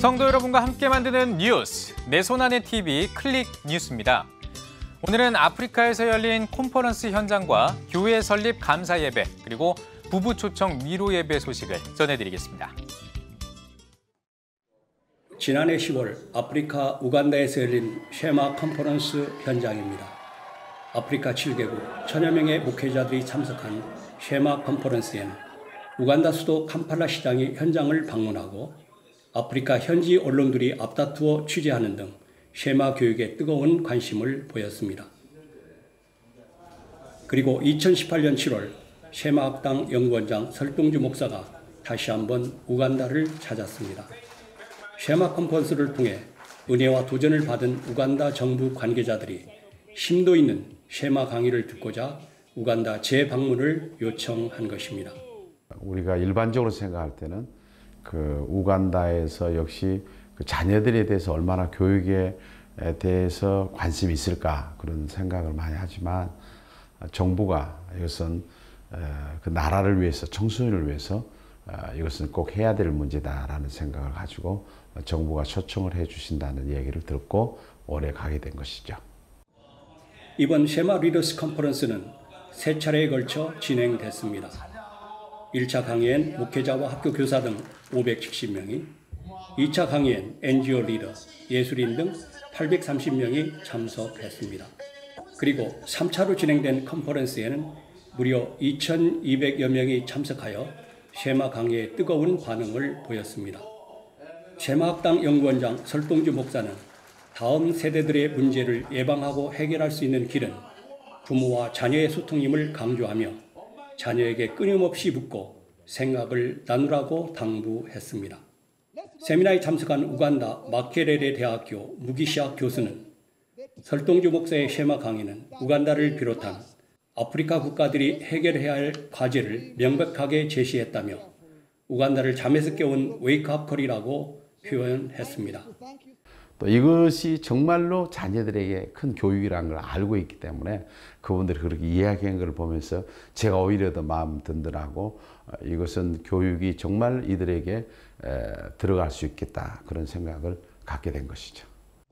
성도 여러분과 함께 만드는 뉴스, 내 손 안의 TV 클릭 뉴스입니다. 오늘은 아프리카에서 열린 컨퍼런스 현장과 교회 설립 감사 예배, 그리고 부부 초청 위로 예배 소식을 전해드리겠습니다. 지난해 10월 아프리카 우간다에서 열린 쉐마 컨퍼런스 현장입니다. 아프리카 7개국 1000여 명의 목회자들이 참석한 쉐마 컨퍼런스에는 우간다 수도 캄팔라 시장이 현장을 방문하고 아프리카 현지 언론들이 앞다투어 취재하는 등 쉐마 교육에 뜨거운 관심을 보였습니다. 그리고 2018년 7월 쉐마 학당 연구원장 설동주 목사가 다시 한번 우간다를 찾았습니다. 쉐마 컨퍼런스를 통해 은혜와 도전을 받은 우간다 정부 관계자들이 심도 있는 쉐마 강의를 듣고자 우간다 재방문을 요청한 것입니다. 우리가 일반적으로 생각할 때는 그 우간다에서 역시 그 자녀들에 대해서 얼마나 교육에 대해서 관심이 있을까 그런 생각을 많이 하지만 정부가 이것은 그 나라를 위해서 청소년을 위해서 이것은 꼭 해야 될 문제다라는 생각을 가지고 정부가 초청을 해 주신다는 얘기를 듣고 올해 가게 된 것이죠. 이번 쉐마 리더스 컨퍼런스는 세 차례에 걸쳐 진행됐습니다. 1차 강의엔 목회자와 학교 교사 등 570명이, 2차 강의엔 NGO 리더, 예술인 등 830명이 참석했습니다. 그리고 3차로 진행된 컨퍼런스에는 무려 2200여 명이 참석하여 쉐마 강의에 뜨거운 반응을 보였습니다. 쉐마 학당 연구원장 설동주 목사는 다음 세대들의 문제를 예방하고 해결할 수 있는 길은 부모와 자녀의 소통임을 강조하며 자녀에게 끊임없이 묻고 생각을 나누라고 당부했습니다. 세미나에 참석한 우간다 마케레레 대학교 무기시아 교수는 설동주 목사의 쉐마 강의는 우간다를 비롯한 아프리카 국가들이 해결해야 할 과제를 명백하게 제시했다며 우간다를 잠에서 깨운 웨이크업 콜이라고 표현했습니다. 또 이것이 정말로 자녀들에게 큰 교육이라는 걸 알고 있기 때문에 그분들이 그렇게 이야기한 걸 보면서 제가 오히려 더 마음 든든하고 이것은 교육이 정말 이들에게 들어갈 수 있겠다 그런 생각을 갖게 된 것이죠.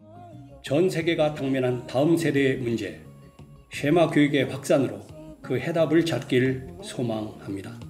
전 세계가 당면한 다음 세대의 문제, 쉐마 교육의 확산으로 그 해답을 찾길 소망합니다.